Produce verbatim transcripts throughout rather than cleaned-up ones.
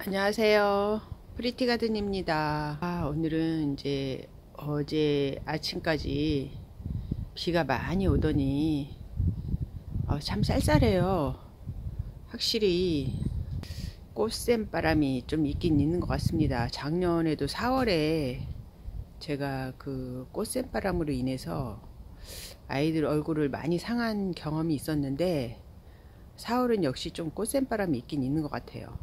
안녕하세요. 프리티가든입니다. 아, 오늘은 이제 어제 아침까지 비가 많이 오더니 어, 참 쌀쌀해요. 확실히 꽃샘바람이 좀 있긴 있는 것 같습니다. 작년에도 사월에 제가 그 꽃샘바람으로 인해서 아이들 얼굴을 많이 상한 경험이 있었는데 사월은 역시 좀 꽃샘바람이 있긴 있는 것 같아요.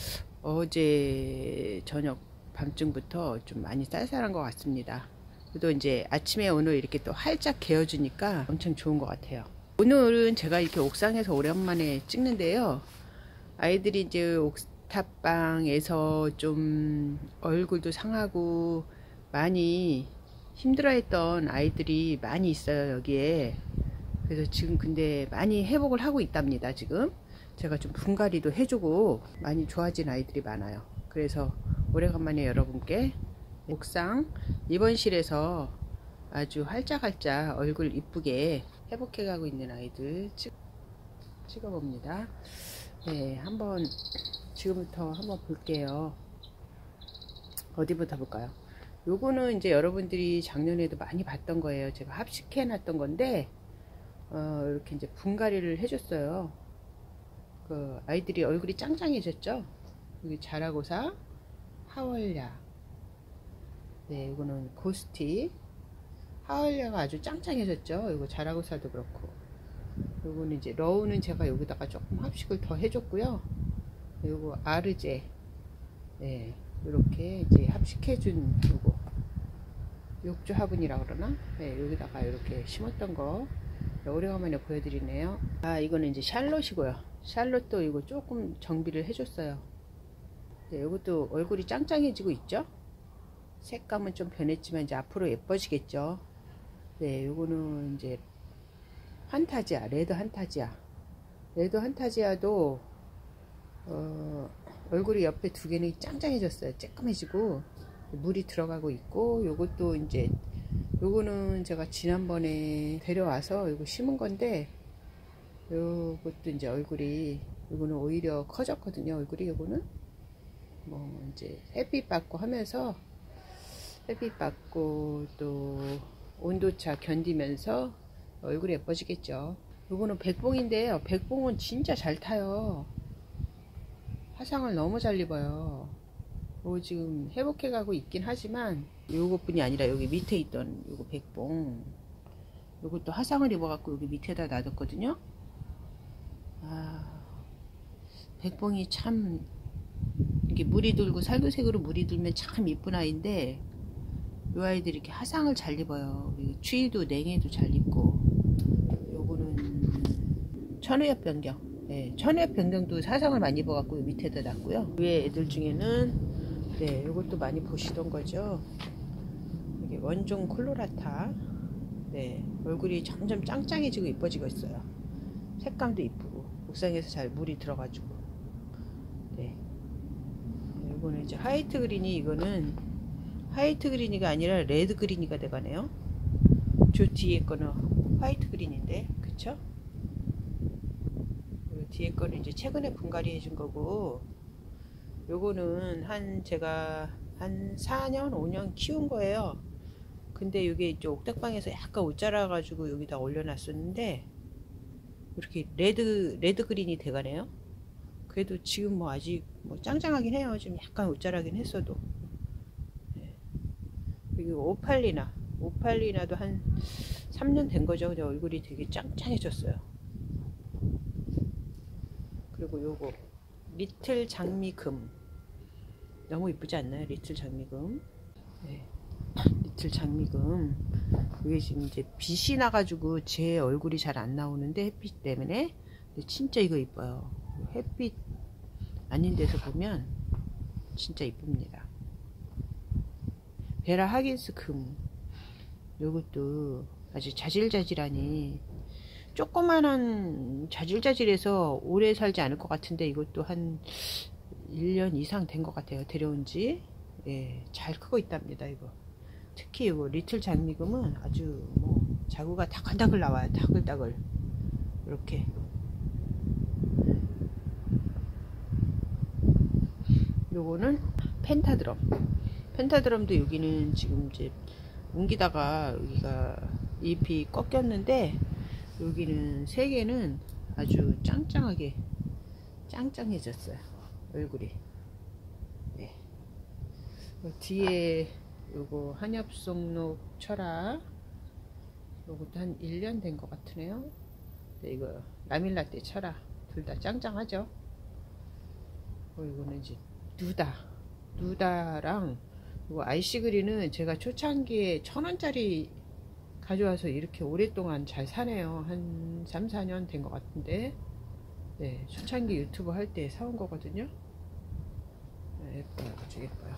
어제 저녁 밤쯤부터 좀 많이 쌀쌀한 것 같습니다. 그래도 이제 아침에 오늘 이렇게 또 활짝 개어주니까 엄청 좋은 것 같아요. 오늘은 제가 이렇게 옥상에서 오랜만에 찍는데요. 아이들이 이제 옥탑방에서 좀 얼굴도 상하고 많이 힘들어했던 아이들이 많이 있어요, 여기에. 그래서 지금 근데 많이 회복을 하고 있답니다. 지금 제가 좀 분갈이도 해주고 많이 좋아진 아이들이 많아요. 그래서 오래간만에 여러분께 옥상 입원실에서 아주 활짝활짝 얼굴 이쁘게 회복해 가고 있는 아이들 찍, 찍어봅니다. 네, 한번 지금부터 한번 볼게요. 어디부터 볼까요? 요거는 이제 여러분들이 작년에도 많이 봤던 거예요. 제가 합식해 놨던 건데 어, 이렇게 이제 분갈이를 해줬어요. 그 아이들이 얼굴이 짱짱해졌죠. 여기 자라고사, 하월야. 네, 이거는 고스티. 하월야가 아주 짱짱해졌죠. 이거 자라고사도 그렇고. 요거는 이제 러우는 제가 여기다가 조금 합식을 더 해줬고요. 요거 아르제. 네, 이렇게 이제 합식해준 요거 욕조 화분이라 그러나? 네, 여기다가 이렇게 심었던 거. 오래간만에 보여드리네요. 아, 이거는 이제 샬롯이고요. 샬롯도 이거 조금 정비를 해줬어요. 네, 이것도 얼굴이 짱짱해지고 있죠. 색감은 좀 변했지만 이제 앞으로 예뻐지겠죠. 네, 이거는 이제 한타지아, 레드 한타지아. 레드 한타지아도 어, 얼굴이 옆에 두 개는 짱짱해졌어요. 쬐끔해지고 물이 들어가고 있고, 요것도 이제 요거는 제가 지난번에 데려와서 이거 심은 건데 요것도 이제 얼굴이 요거는 오히려 커졌거든요. 얼굴이 요거는 뭐 이제 햇빛 받고 하면서 햇빛 받고 또 온도차 견디면서 얼굴이 예뻐지겠죠. 요거는 백봉인데요. 백봉은 진짜 잘 타요. 화상을 너무 잘 입어요. 뭐 지금 회복해 가고 있긴 하지만 요것뿐이 아니라 여기 밑에 있던 요거 백봉, 요것도 화상을 입어 갖고 여기 밑에다 놔뒀거든요. 아, 백봉이 참 이게 물이 들고 살구색으로 물이 들면 참 이쁜 아이인데 요 아이들이 이렇게 화상을 잘 입어요. 추위도 냉해도 잘 입고. 요거는 천우엽 변경. 네, 천우엽 변경도 화상을 많이 입어 갖고 밑에다 놨고요. 위에 애들 중에는 네, 이것도 많이 보시던 거죠. 이게 원종 콜로라타. 네, 얼굴이 점점 짱짱해지고 이뻐지고 있어요. 색감도 이쁘고 옥상에서 잘 물이 들어가지고. 네, 이거는 이제 화이트 그린이, 이거는 화이트 그린이가 아니라 레드 그린이가 돼가네요. 저 뒤에 거는 화이트 그린인데, 그쵸? 뒤에 거는 이제 최근에 분갈이 해준 거고, 요거는 한 제가 한 사 년 오 년 키운 거예요. 근데 이게 이제 옥탑방에서 약간 옷 자라 가지고 여기다 올려놨었는데 이렇게 레드 레드 그린이 돼가네요. 그래도 지금 뭐 아직 뭐 짱짱하긴 해요. 좀 약간 옷 자라긴 했어도. 네. 그리고 오팔리나 오팔리나도 한 삼 년 된 거죠. 근데 얼굴이 되게 짱짱해졌어요. 그리고 요거 리틀 장미금, 너무 이쁘지 않나요? 리틀 장미금. 네. 리틀 장미금. 이게 지금 이제 빛이 나가지고 제 얼굴이 잘 안 나오는데, 햇빛 때문에. 근데 진짜 이거 이뻐요. 햇빛 아닌 데서 보면 진짜 이쁩니다. 베라 하긴스 금. 요것도 아주 자질자질하니, 조그만한 자질자질해서 오래 살지 않을 것 같은데 이것도 한 일 년 이상 된 것 같아요. 데려온지. 예, 잘 크고 있답니다. 이거 특히 이거 리틀 장미금은 아주 뭐 자구가 다글다글 나와요. 다글다글 이렇게. 요거는 펜타드럼. 펜타드럼도 여기는 지금 이제 옮기다가 여기가 잎이 꺾였는데 여기는 세 개는 아주 짱짱하게 짱짱해졌어요. 얼굴이. 네. 뒤에 요거 한엽송록 철학, 요것도 한 일 년 된 것 같으네요. 네, 이거 라밀라떼 철학 둘 다 짱짱하죠. 어, 이거는 이제 누다 누다랑 이거 아이시그린은 제가 초창기에 천 원짜리 가져와서 이렇게 오랫동안 잘 사네요. 한 삼, 사 년 된 것 같은데, 네, 초창기 유튜브 할 때 사온 거거든요. 네, 예뻐요. 아주 예뻐요.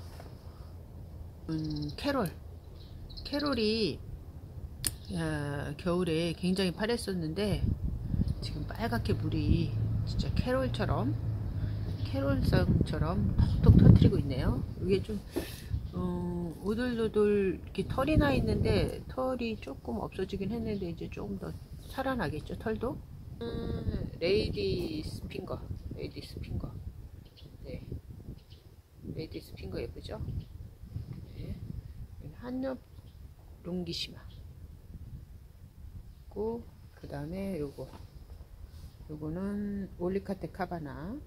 음, 캐롤. 캐롤이 야, 겨울에 굉장히 파랬었는데 지금 빨갛게 물이 진짜 캐롤처럼 캐롤성처럼 톡톡 터트리고 있네요. 이게 좀 음, 오돌오돌 이렇게 털이 나 있는데 털이 조금 없어지긴 했는데 이제 조금 더 살아나겠죠, 털도. 음, 레이디스 핑거, 레이디스 핑거. 네, 레이디스 핑거 예쁘죠? 네. 한엽 롱기시마. 그 다음에 요거 요거는 올리카테 카바나.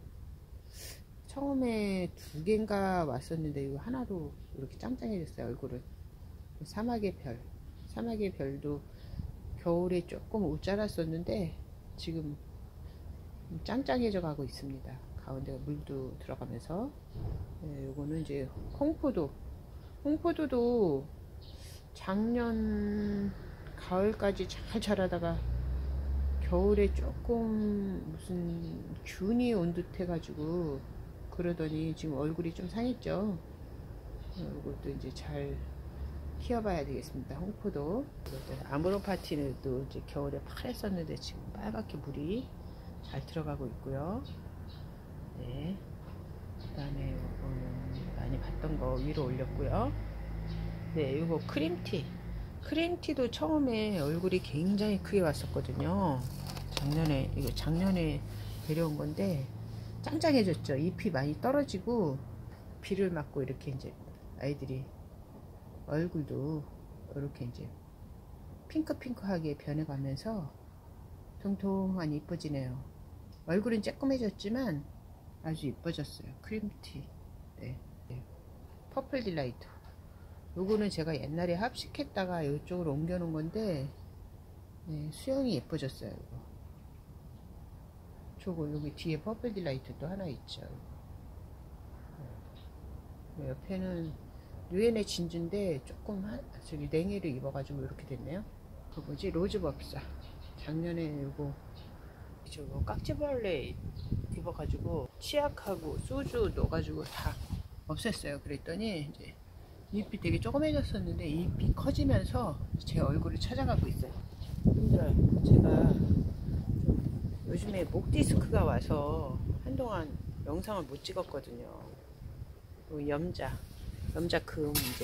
처음에 두 개인가 왔었는데 이거 하나로 이렇게 짱짱해졌어요. 얼굴은. 사막의 별. 사막의 별도 겨울에 조금 옷자랐었는데 지금 짱짱해져 가고 있습니다. 가운데가 물도 들어가면서. 네, 요거는 이제 홍포도. 홍포도도 작년 가을까지 잘 자라다가 겨울에 조금 무슨 균이 온 듯 해가지고 그러더니 지금 얼굴이 좀 상했죠. 이것도 이제 잘 키워봐야 되겠습니다. 홍포도. 아모로파티는 또 이제 겨울에 파랬었는데 지금 빨갛게 물이 잘 들어가고 있고요. 네. 그 다음에 요거는 많이 봤던 거 위로 올렸고요. 네, 요거 크림티. 크림티도 처음에 얼굴이 굉장히 크게 왔었거든요. 작년에, 이거 작년에 데려온 건데 짱짱해졌죠. 잎이 많이 떨어지고 비를 맞고 이렇게 이제 아이들이 얼굴도 이렇게 이제 핑크핑크하게 변해가면서 통통하니 이뻐지네요. 얼굴은 쬐끔해졌지만 아주 이뻐졌어요. 크림티. 네. 네. 퍼플 딜라이트. 요거는 제가 옛날에 합식했다가 이쪽으로 옮겨 놓은 건데, 네, 수영이 예뻐졌어요. 이거. 저거 여기 뒤에 퍼플 딜라이트 또 하나 있죠. 네. 옆에는 유엔의 진주인데 조금 한, 저기 냉이를 입어가지고 이렇게 됐네요. 그 뭐지, 로즈법사. 작년에 요거 저거 깍지벌레 입어가지고 치약하고 소주 넣어가지고 다 없앴어요. 그랬더니 이제 잎이 되게 조그매졌었는데 잎이 커지면서 제 얼굴을 찾아가고 있어요. 힘들어요. 제가 요즘에 목 디스크가 와서 한동안 영상을 못 찍었거든요. 염자, 염자금 이제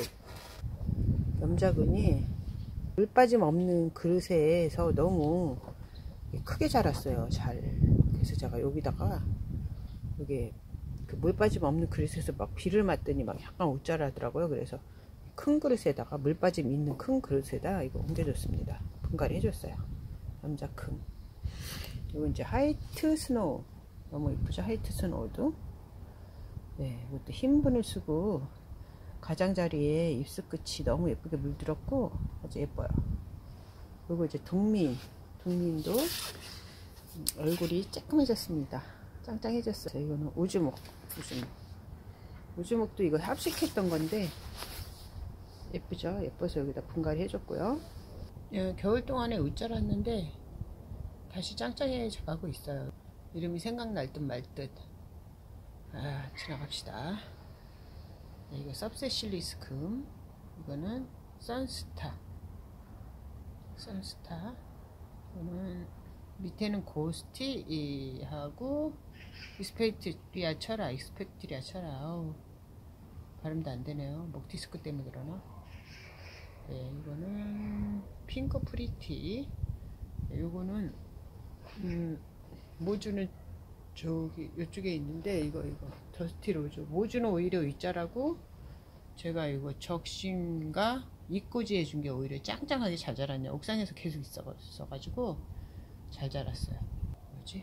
염자근이 물 빠짐 없는 그릇에서 너무 크게 자랐어요. 잘. 그래서 제가 여기다가 여기 그 물 빠짐 없는 그릇에서 막 비를 맞더니 막 약간 웃자라더라고요. 그래서 큰 그릇에다가 물 빠짐 있는 큰 그릇에다 이거 옮겨줬습니다. 분갈이 해줬어요. 염자금. 이거 이제 화이트 스노우. 너무 이쁘죠? 화이트 스노우도. 네, 이것도 흰 분을 쓰고 가장자리에 입술 끝이 너무 예쁘게 물들었고 아주 예뻐요. 그리고 이제 동민. 동민도 얼굴이 쬐끔해졌습니다. 짱짱해졌어요. 이거는 우주목. 우주목. 우주목도 이거 합식했던 건데 예쁘죠? 예뻐서 여기다 분갈이 해줬고요. 예, 겨울 동안에 웃자랐는데 다시 짱짱해져 가고 있어요. 이름이 생각날 듯 말 듯. 아, 지나갑시다. 네, 이거 섭세실리스금. 이거는 선스타. 선스타. 이거는 밑에는 고스티 하고 익스펙트리아 철아. 익스펙트리아 철아. 아우, 발음도 안 되네요. 목 디스크 때문에 그러나. 네, 이거는 핑크 프리티. 네, 요거는 음, 모주는 저기 이쪽에 있는데 이거 이거 더스티 로즈 모주는 오히려 윗자라고 제가 이거 적심과 이꼬지 해준 게 오히려 짱짱하게 잘 자랐네요. 옥상에서 계속 있어가지고 잘 자랐어요. 뭐지?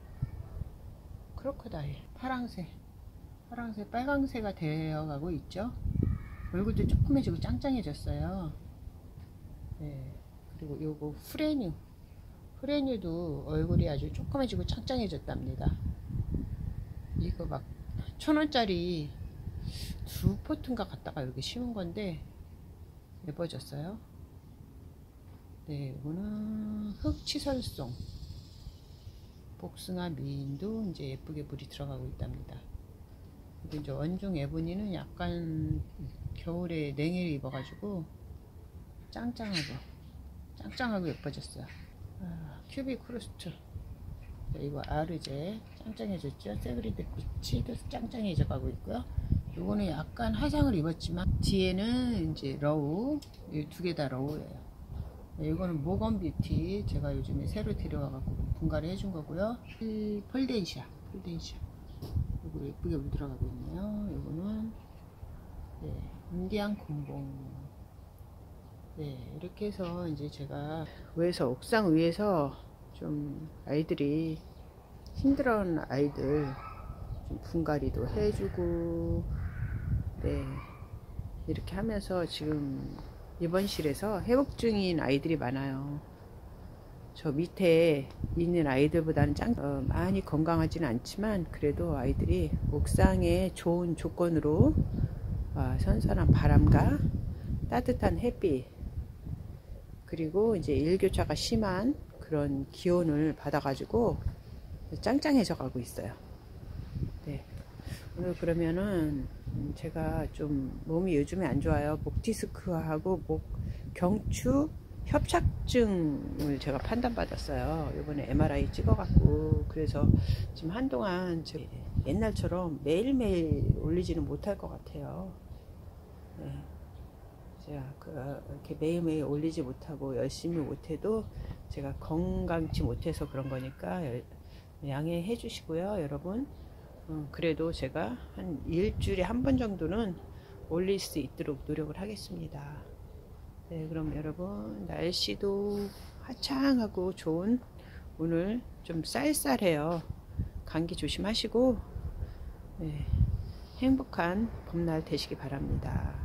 크로커다일 파랑새 파랑새 빨강새가 되어가고 있죠. 얼굴도 조그매지고 짱짱해졌어요. 네. 그리고 요거 프레뉴 프레뉴도 얼굴이 아주 조그매지고 짱짱해졌답니다. 이거 막 천원짜리 두 포트인가 갖다가 이렇게 심은 건데 예뻐졌어요. 네, 이거는 흑치설송 복숭아 미인도 이제 예쁘게 물이 들어가고 있답니다. 그리고 이제 원중 에보니는 약간 겨울에 냉해를 입어가지고 짱짱하고 짱짱하고 예뻐졌어요. 아, 큐빅 크루스트 이거 아르제 짱짱해졌죠. 세그리드 빛이 짱짱해져 가고 있고요. 요거는 약간 화상을 입었지만 뒤에는 이제 러우 이 두 개 다 러우예요. 네, 이거는 모건 뷰티 제가 요즘에 새로 데려와 갖고 분갈이 해준 거고요. 폴덴시아 폴덴시아 요거 예쁘게 물 들어가고 있네요. 요거는 네, 인디안 곰봉. 네, 이렇게 해서 이제 제가 위에서 옥상 위에서 좀 아이들이 힘들어하는 아이들 좀 분갈이도 해주고 네 이렇게 하면서 지금 입원실에서 회복 중인 아이들이 많아요. 저 밑에 있는 아이들보다는 짱 어, 많이 건강하지는 않지만 그래도 아이들이 옥상에 좋은 조건으로 어, 선선한 바람과 따뜻한 햇빛 그리고 이제 일교차가 심한 그런 기온을 받아 가지고 짱짱해져 가고 있어요. 네. 오늘 그러면은 제가 좀 몸이 요즘에 안 좋아요. 목 디스크하고 목 경추 협착증을 제가 판단받았어요. 이번에 엠알아이 찍어갖고 그래서 지금 한동안 옛날처럼 매일매일 올리지는 못할 것 같아요. 네. 제가 그 이렇게 매일매일 올리지 못하고 열심히 못해도 제가 건강치 못해서 그런 거니까 양해해 주시고요, 여러분. 음, 그래도 제가 한 일주일에 한 번 정도는 올릴 수 있도록 노력을 하겠습니다. 네, 그럼 여러분 날씨도 화창하고 좋은 오늘 좀 쌀쌀해요. 감기 조심하시고 네, 행복한 봄날 되시기 바랍니다.